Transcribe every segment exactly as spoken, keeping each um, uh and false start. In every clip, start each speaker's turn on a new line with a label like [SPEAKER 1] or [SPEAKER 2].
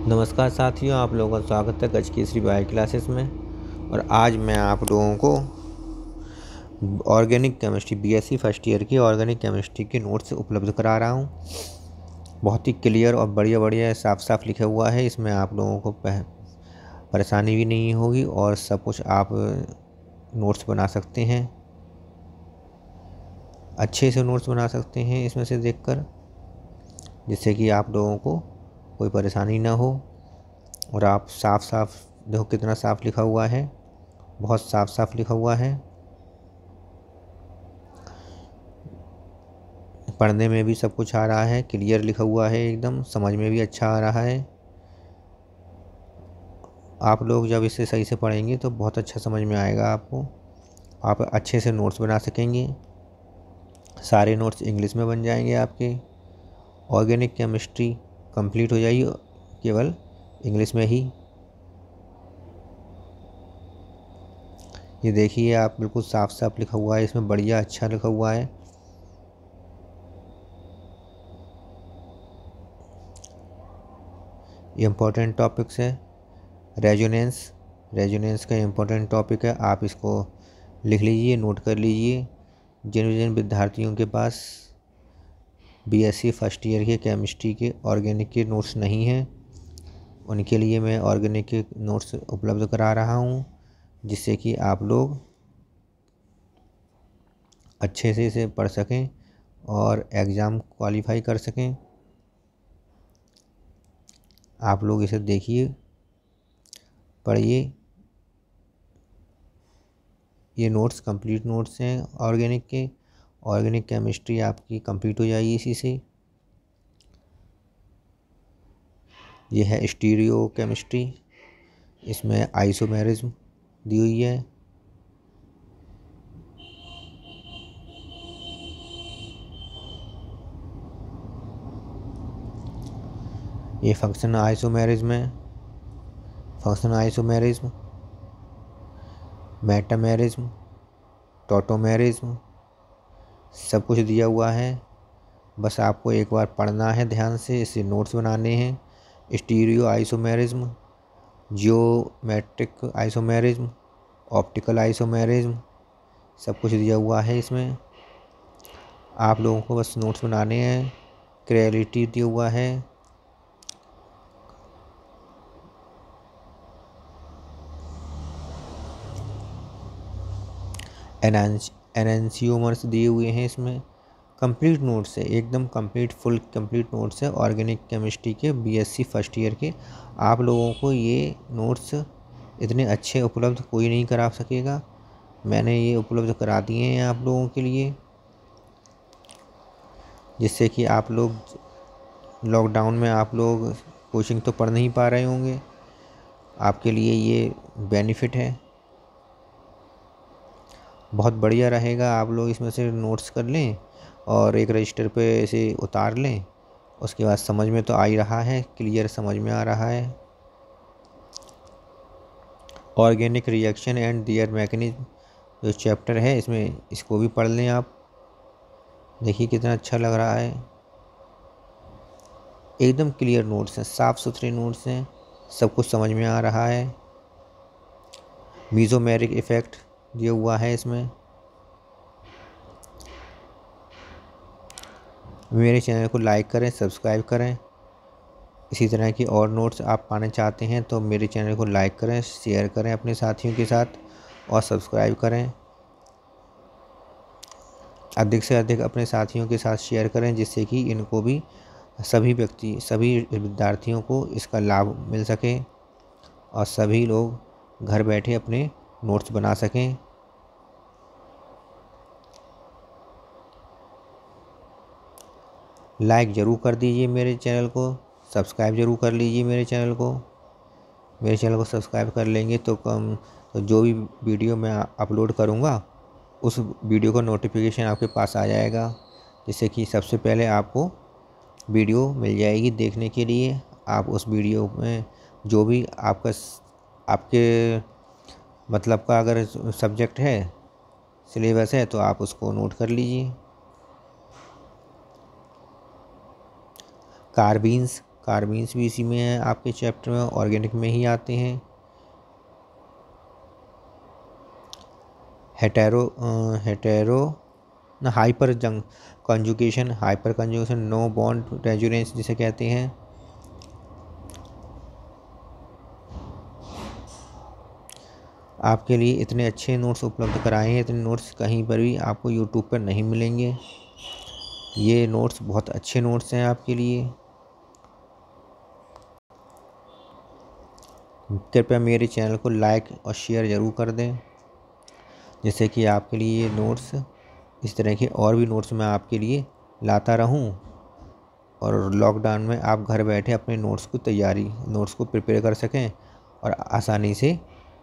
[SPEAKER 1] नमस्कार साथियों, आप लोगों का स्वागत है गज केसरी बायो क्लासेस में। और आज मैं आप लोगों को organic chemistry BSc first year की ऑर्गेनिक केमिस्ट्री के नोट्स उपलब्ध करा रहा हूँ। बहुत ही क्लियर और बढ़िया बढ़िया साफ साफ लिखा हुआ है। इसमें आप लोगों को परेशानी भी नहीं होगी और सब कुछ आप नोट्स बना सकते हैं, अच्छे से नोट्स बना सकते हैं इसमें से देखकर, जिससे कि आप लोगों को कोई परेशानी ना हो। और आप साफ साफ देखो कितना साफ लिखा हुआ है, बहुत साफ साफ लिखा हुआ है। पढ़ने में भी सब कुछ आ रहा है, क्लियर लिखा हुआ है, एकदम समझ में भी अच्छा आ रहा है। आप लोग जब इसे सही से पढ़ेंगे तो बहुत अच्छा समझ में आएगा आपको। आप अच्छे से नोट्स बना सकेंगे, सारे नोट्स इंग्लिश में बन जाएंगे आपके। ऑर्गेनिक केमिस्ट्री कंप्लीट हो जाएगी केवल इंग्लिश में ही। ये देखिए आप, बिल्कुल साफ साफ लिखा हुआ है, इसमें बढ़िया अच्छा लिखा हुआ है। ये इम्पोर्टेंट टॉपिक्स है। रेजोनेंस रेजोनेंस का इम्पोर्टेंट टॉपिक है, आप इसको लिख लीजिए, नोट कर लीजिए। जिन जिन विद्यार्थियों के पास बीएससी फर्स्ट ईयर के केमिस्ट्री के ऑर्गेनिक के नोट्स नहीं हैं, उनके लिए मैं ऑर्गेनिक के नोट्स उपलब्ध करा रहा हूँ, जिससे कि आप लोग अच्छे से इसे पढ़ सकें और एग्ज़ाम क्वालिफाई कर सकें। आप लोग इसे देखिए, पढ़िए। ये नोट्स कंप्लीट नोट्स हैं ऑर्गेनिक के। ऑर्गेनिक केमिस्ट्री आपकी कंप्लीट हो जाएगी इसी से। ये है स्टीरियो केमिस्ट्री, इसमें आइसोमेरिज्म दी हुई है। ये फंक्शन आइसोमेरिज्म है, फंक्शन आइसोमेरिज्म, मेटामेरिज्म, टोटोमेरिज्म, सब कुछ दिया हुआ है। बस आपको एक बार पढ़ना है ध्यान से, इसे नोट्स बनाने हैं। Stereoisomerism, geometric isomerism, optical isomerism, सब कुछ दिया हुआ है इसमें। आप लोगों को बस नोट्स बनाने हैं। क्रिएलिटी दिया हुआ है। एनांस एनेंसियोमर्स दिए हुए हैं इसमें। कंप्लीट नोट्स है, एकदम कंप्लीट फुल कंप्लीट नोट्स है ऑर्गेनिक केमिस्ट्री के बीएससी फर्स्ट ईयर के। आप लोगों को ये नोट्स इतने अच्छे उपलब्ध कोई नहीं करा सकेगा, मैंने ये उपलब्ध करा दिए हैं आप लोगों के लिए, जिससे कि आप लोग लॉकडाउन में आप लोग कोचिंग तो पढ़ नहीं पा रहे होंगे, आपके लिए ये बेनिफिट है। बहुत बढ़िया रहेगा, आप लोग इसमें से नोट्स कर लें और एक रजिस्टर पे इसे उतार लें। उसके बाद समझ में तो आ ही रहा है, क्लियर समझ में आ रहा है। Organic reaction and their mechanism जो चैप्टर है, इसमें इसको भी पढ़ लें आप। देखिए कितना अच्छा लग रहा है, एकदम क्लियर नोट्स हैं, साफ़ सुथरे नोट्स हैं, सब कुछ समझ में आ रहा है। मीज़ोमेरिक इफ़ेक्ट दिया हुआ है इसमें। मेरे चैनल को लाइक करें, सब्सक्राइब करें। इसी तरह की और नोट्स आप पाना चाहते हैं तो मेरे चैनल को लाइक करें, शेयर करें अपने साथियों के साथ और सब्सक्राइब करें। अधिक से अधिक अपने साथियों के साथ शेयर करें, जिससे कि इनको भी, सभी व्यक्ति सभी विद्यार्थियों को इसका लाभ मिल सके और सभी लोग घर बैठे अपने नोट्स बना सकें। लाइक ज़रूर कर दीजिए मेरे चैनल को, सब्सक्राइब ज़रूर कर लीजिए मेरे चैनल को। मेरे चैनल को सब्सक्राइब कर लेंगे तो कम तो जो भी वीडियो मैं अपलोड करूँगा उस वीडियो का नोटिफिकेशन आपके पास आ जाएगा, जिससे कि सबसे पहले आपको वीडियो मिल जाएगी देखने के लिए। आप उस वीडियो में जो भी आपका आपके मतलब का अगर सब्जेक्ट है, सिलेबस है, तो आप उसको नोट कर लीजिए। कार्बीन्स कार्बीन्स भी इसी में है आपके चैप्टर में, ऑर्गेनिक में ही आते हैं। हेटेरो हेटेरो ना हाइपर जंग conjugation, hyperconjugation, no bond resonance जिसे कहते हैं। आपके लिए इतने अच्छे नोट्स उपलब्ध कराए हैं, इतने नोट्स कहीं पर भी आपको यूट्यूब पर नहीं मिलेंगे। ये नोट्स बहुत अच्छे नोट्स हैं आपके लिए। कृपया मेरे चैनल को लाइक और शेयर ज़रूर कर दें, जिससे कि आपके लिए ये नोट्स, इस तरह के और भी नोट्स मैं आपके लिए लाता रहूं, और लॉकडाउन में आप घर बैठे अपने नोट्स को तैयारी नोट्स को प्रिपेयर कर सकें और आसानी से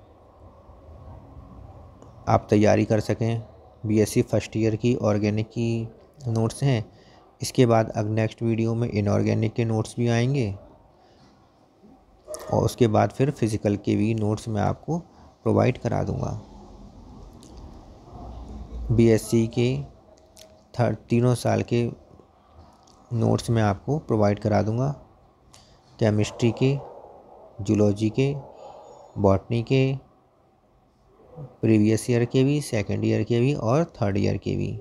[SPEAKER 1] आप तैयारी कर सकें। बीएससी फर्स्ट ईयर की ऑर्गेनिक की नोट्स हैं। इसके बाद अब नेक्स्ट वीडियो में इनऑर्गेनिक के नोट्स भी आएंगे, और उसके बाद फिर फिज़िकल के भी नोट्स मैं आपको प्रोवाइड करा दूंगा। बीएससी के थर्ड तीनों साल के नोट्स मैं आपको प्रोवाइड करा दूंगा, केमिस्ट्री के, जूलॉजी के, बॉटनी के, प्रीवियस ईयर के भी, सेकेंड ईयर के भी और थर्ड ईयर के भी।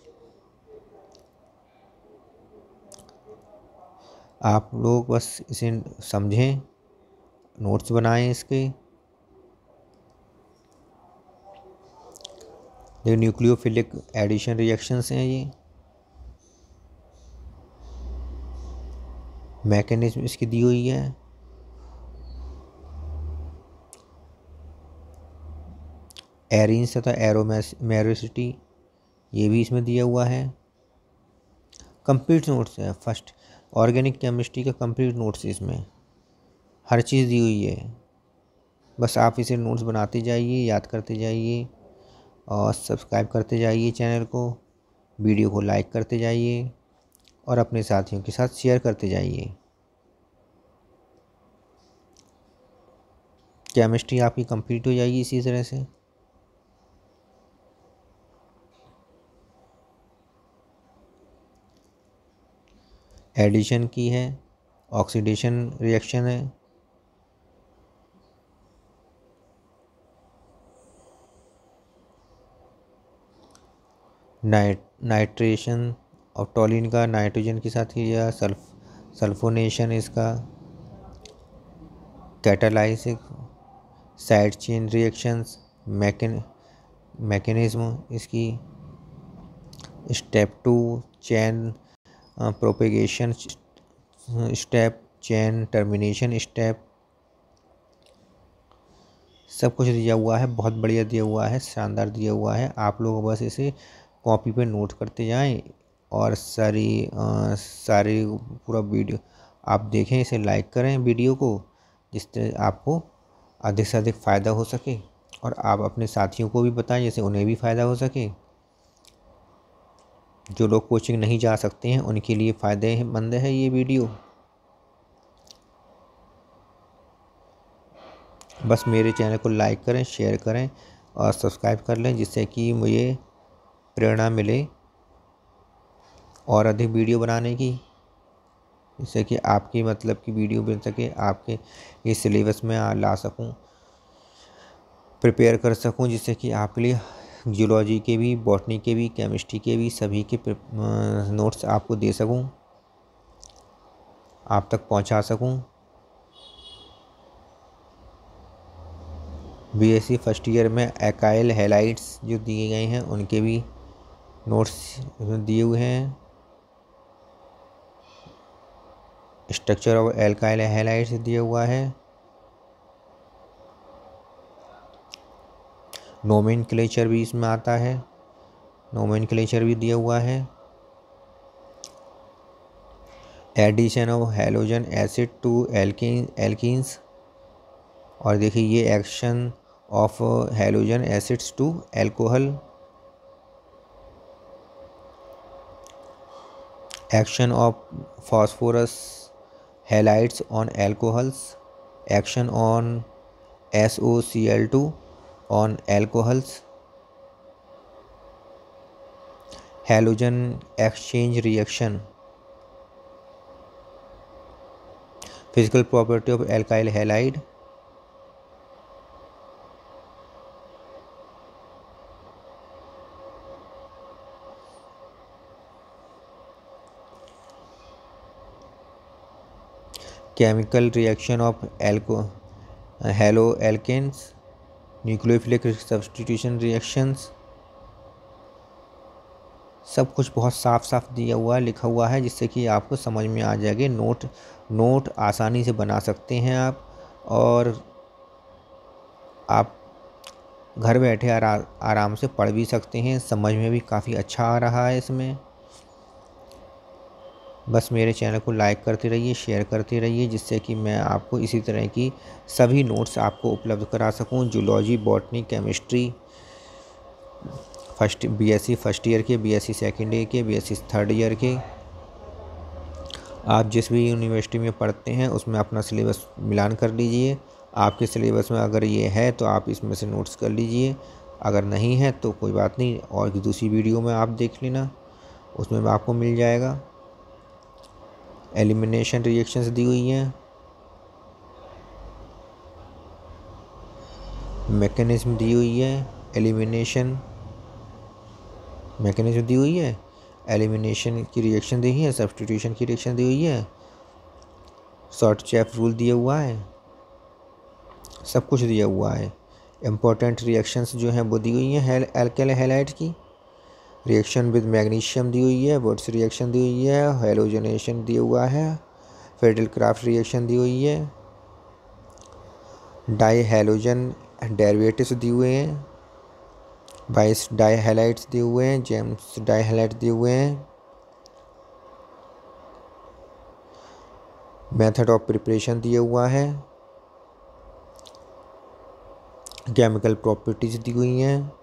[SPEAKER 1] आप लोग बस इसे समझें, नोट्स बनाएं इसके। ये न्यूक्लियोफिलिक एडिशन रिएक्शंस हैं, ये मैकेनिज्म इसकी दी हुई है। एरिन्स तथा एरोमेसिटी ये भी इसमें दिया हुआ है। कंप्लीट नोट्स है, फर्स्ट ऑर्गेनिक केमिस्ट्री का कंप्लीट नोट्स, इसमें हर चीज़ दी हुई है। बस आप इसे नोट्स बनाते जाइए, याद करते जाइए और सब्सक्राइब करते जाइए चैनल को, वीडियो को लाइक करते जाइए और अपने साथियों के साथ शेयर करते जाइए। केमिस्ट्री आपकी कंप्लीट हो जाएगी इसी तरह से। एडिशन की है, ऑक्सीडेशन रिएक्शन है, नाइट नाइट्रेशन और टॉलिन का नाइट्रोजन के साथ किया, सल्फ सल्फोनेशन इसका, catalysis, side chain reactions, mechan mechanism इसकी, step two chain propagation step, chain termination step, सब कुछ दिया हुआ है। बहुत बढ़िया दिया हुआ है, शानदार दिया हुआ है। आप लोग बस इसे कॉपी पे नोट करते जाएं और सारी आ, सारी पूरा वीडियो आप देखें, इसे लाइक करें वीडियो को, जिससे आपको अधिक से अधिक फ़ायदा हो सके, और आप अपने साथियों को भी बताएं जैसे उन्हें भी फ़ायदा हो सके। जो लोग कोचिंग नहीं जा सकते हैं उनके लिए फ़ायदेमंद है ये वीडियो। बस मेरे चैनल को लाइक करें, शेयर करें और सब्सक्राइब कर लें, जिससे कि मुझे प्रेरणा मिले और अधिक वीडियो बनाने की, जिससे कि आपकी मतलब की वीडियो बन सके, आपके ये सिलेबस में ला सकूं, प्रिपेयर कर सकूं, जिससे कि आपके लिए जियोलॉजी के भी, बॉटनी के भी, केमिस्ट्री के भी सभी के नोट्स आपको दे सकूं, आप तक पहुंचा सकूं। बीएससी फर्स्ट ईयर में एकाइल हैलाइड्स जो दिए गए हैं उनके भी नोट्स दिए हुए हैं। स्ट्रक्चर ऑफ एल्काइल हैलाइड्स दिया हुआ है। नोमेनक्लेचर भी इसमें आता है, नोमेनक्लेचर भी दिया हुआ है। Addition of halogen acid to alkene alkenes, और देखिए ये action of halogen acids to alcohol, action of phosphorus halides on alcohols, action on S O C L two on alcohols, halogen exchange reaction, physical property of alkyl halide, chemical reaction of alco haloalkanes, nucleophilic substitution reactions, सब कुछ बहुत साफ साफ दिया हुआ है, लिखा हुआ है, जिससे कि आपको समझ में आ जाएगा। नोट नोट आसानी से बना सकते हैं आप, और आप घर बैठे आरा, आराम से पढ़ भी सकते हैं। समझ में भी काफ़ी अच्छा आ रहा है इसमें। बस मेरे चैनल को लाइक करते रहिए, शेयर करते रहिए, जिससे कि मैं आपको इसी तरह की सभी नोट्स आपको उपलब्ध करा सकूं। Zoology, botany, chemistry, first BSc first year के, बीएससी सेकंड ईयर के, बीएससी थर्ड ईयर के, आप जिस भी यूनिवर्सिटी में पढ़ते हैं उसमें अपना सिलेबस मिलान कर लीजिए। आपके सिलेबस में अगर ये है तो आप इसमें से नोट्स कर लीजिए, अगर नहीं है तो कोई बात नहीं, और दूसरी वीडियो में आप देख लेना, उसमें आपको मिल जाएगा। एलिमिनेशन रिएक्शंस दी हुई हैं, मैकेनिज्म दी हुई है, एलिमिनेशन मैकेनिज्म दी हुई है, एलिमिनेशन की रिएक्शन दी है, सब्स्टिट्यूशन की रिएक्शन दी हुई है, शॉर्ट चैप रूल दिया हुआ है, सब कुछ दिया हुआ है। इम्पोर्टेंट रिएक्शंस जो हैं वो दी हुई हैं एल्काइल हैलाइड की। रिएक्शन विद मैग्नीशियम दी हुई है, वुड्स रिएक्शन दी हुई है, हेलोजनेशन दिया हुआ है, फेडल क्राफ्ट रिएक्शन दी हुई है, डाई हैलोजन डेरिवेटिव्स दिए हुए हैं, बाईस डाई हैलाइड्स दिए हुए हैं, जेम्स डाई हैलाइड दिए हुए हैं, मेथड ऑफ प्रिपरेशन दिया हुआ है, केमिकल प्रॉपर्टीज दी हुई हैं।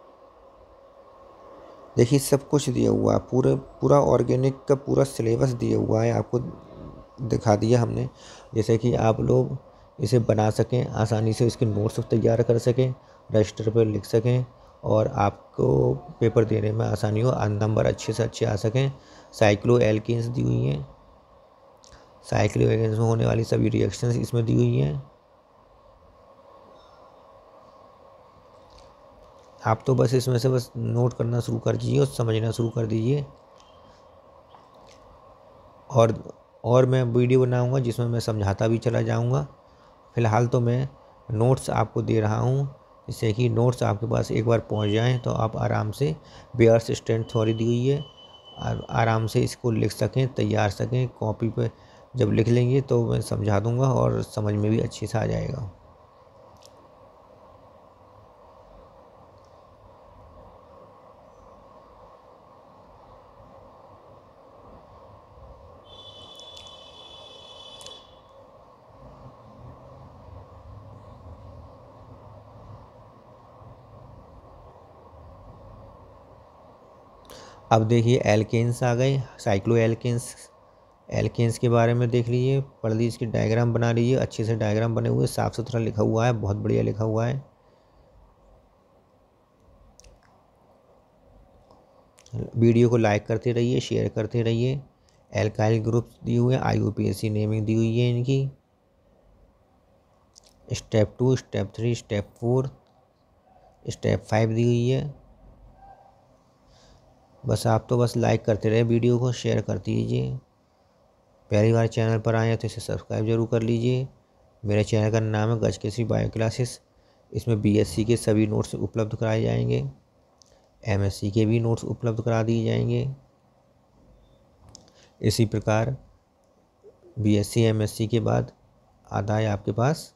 [SPEAKER 1] देखिए सब कुछ दिया हुआ है, पूरे पूरा ऑर्गेनिक का पूरा सिलेबस दिया हुआ है, आपको दिखा दिया हमने, जैसे कि आप लोग इसे बना सकें, आसानी से इसके नोट्स तैयार कर सकें, रजिस्टर पर लिख सकें, और आपको पेपर देने में आसानी हो, नंबर अच्छे से अच्छे आ सकें। साइक्लो एल्केन्स दी हुई हैं, साइक्लो एल्केन्स में होने वाली सभी रिएक्शंस इसमें दी हुई हैं। आप तो बस इसमें से बस नोट करना शुरू कर दीजिए और समझना शुरू कर दीजिए। और और मैं वीडियो बनाऊंगा जिसमें मैं समझाता भी चला जाऊंगा। फ़िलहाल तो मैं नोट्स आपको दे रहा हूं, जिससे कि नोट्स आपके पास एक बार पहुंच जाएं तो आप आराम से, बेयर्स स्ट्रेंथ थ्योरी दी हुई है, आराम से इसको लिख सकें, तैयार सकें। कॉपी पे जब लिख लेंगे तो मैं समझा दूंगा और समझ में भी अच्छे से आ जाएगा। अब देखिए एल्केन्स आ गए, साइक्लो एल्केन्स एल्केन्स के बारे में देख लीजिए, पढ़ लीजिए, इसकी डायग्राम बना लीजिए, अच्छे से डायग्राम बने हुए, साफ़ सुथरा लिखा हुआ है, बहुत बढ़िया लिखा हुआ है। वीडियो को लाइक करते रहिए, शेयर करते रहिए। एल्काइल ग्रुप्स दिए हुए हैं, I U P A C naming दी हुई है इनकी, step two, step three, step four, step five दी हुई है। बस आप तो बस लाइक करते रहे, वीडियो को शेयर कर दीजिए। पहली बार चैनल पर आए हैं तो इसे सब्सक्राइब जरूर कर लीजिए। मेरे चैनल का नाम है गजकेसरी बायो क्लासेस। इसमें बी एस सी के सभी नोट्स उपलब्ध कराए जाएंगे, एम एस सी के भी नोट्स उपलब्ध करा दिए जाएंगे। इसी प्रकार B S C M S C के बाद आता है आपके पास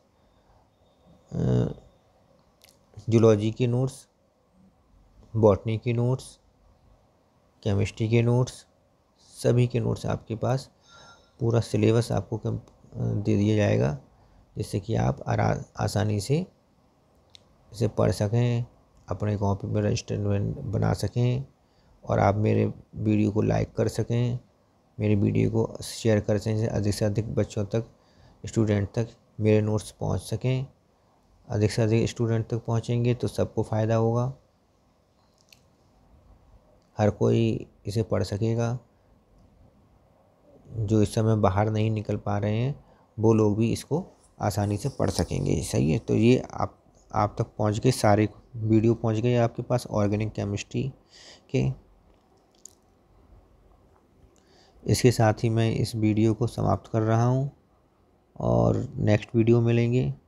[SPEAKER 1] जूलॉजी के नोट्स, बॉटनी के नोट्स, केमिस्ट्री के नोट्स, सभी के नोट्स आपके पास, पूरा सिलेबस आपको दे दिया जाएगा, जिससे कि आप आसानी से इसे पढ़ सकें, अपने कॉपी में रजिस्टर बना सकें, और आप मेरे वीडियो को लाइक कर सकें, मेरी वीडियो को शेयर कर सकें, अधिक से अधिक बच्चों तक, स्टूडेंट तक मेरे नोट्स पहुंच सकें। अधिक से अधिक स्टूडेंट तक पहुंचेंगे तो सबको फ़ायदा होगा, हर कोई इसे पढ़ सकेगा। जो इस समय बाहर नहीं निकल पा रहे हैं वो लोग भी इसको आसानी से पढ़ सकेंगे। सही है, तो ये आप आप तक पहुंच गए, सारे वीडियो पहुंच गए आपके पास ऑर्गेनिक केमिस्ट्री के। इसके साथ ही मैं इस वीडियो को समाप्त कर रहा हूं और नेक्स्ट वीडियो मिलेंगे।